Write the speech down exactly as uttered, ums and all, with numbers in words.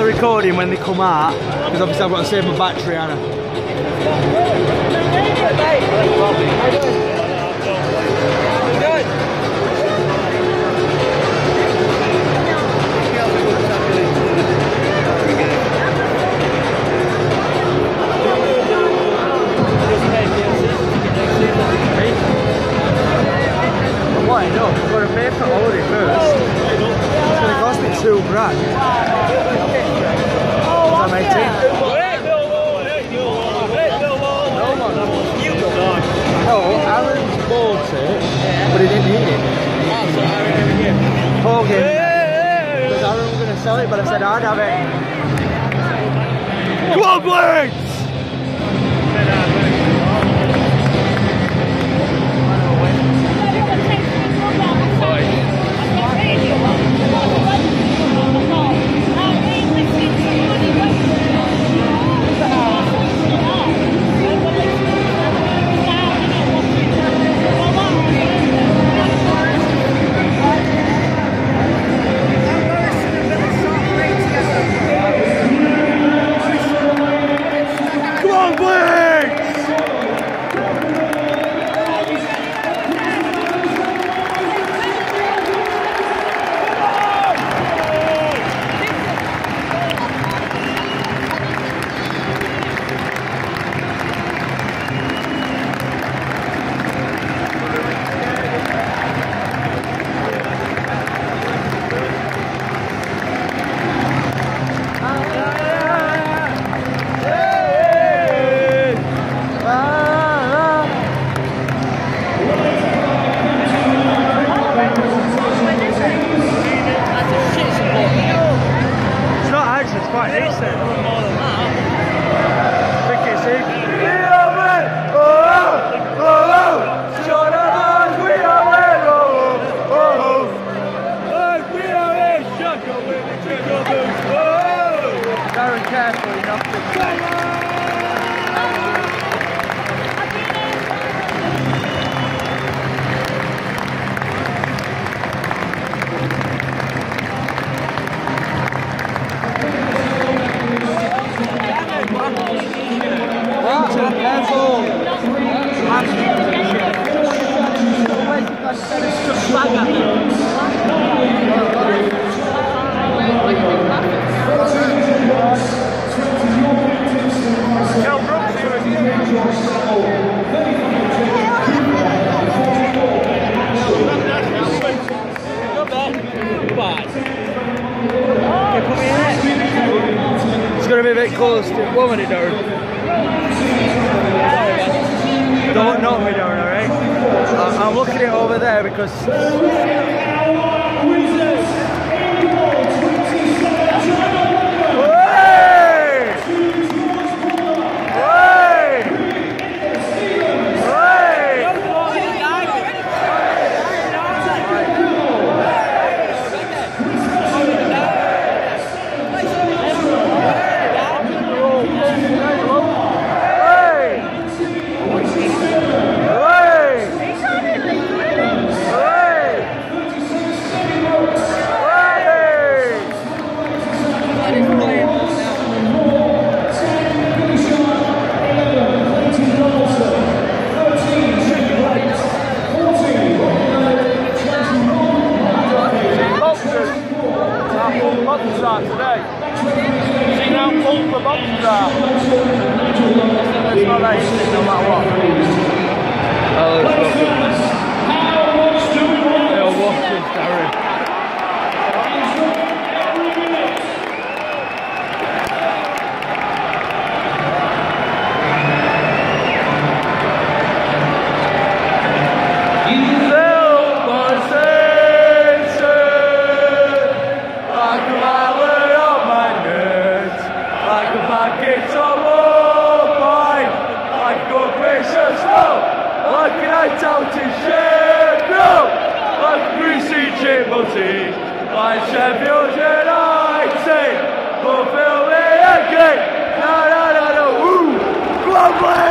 recording when they come out, because obviously I've got to save my battery, Anna. What I know, I've got to pay for holiday first. It's going to cost me two grand. Oh, I'm eighteen. Oh, Aaron bought it, but he didn't need it. Paul gave it. Because Aaron was going to sell it, but I said I'd have it. Come on, Blades! Quite decent. More than that. I think it's it. We are men! Oh, oh, oh, oh! Shut up, we are men! Oh, oh, oh! We are men! Shut up, we are men! Oh! Darren, careful, you're not good. Come on! It's going to be a bit close to it. One minute, Darren. Don't knock me down, alright? I'm looking at it over there because... today. See how full the boxes are. It's not that easy no matter what. Oh, let's go. They'll watch this, Darren. Like Sheffield United, fulfill me again. No, no, no, no. Woo! Go on,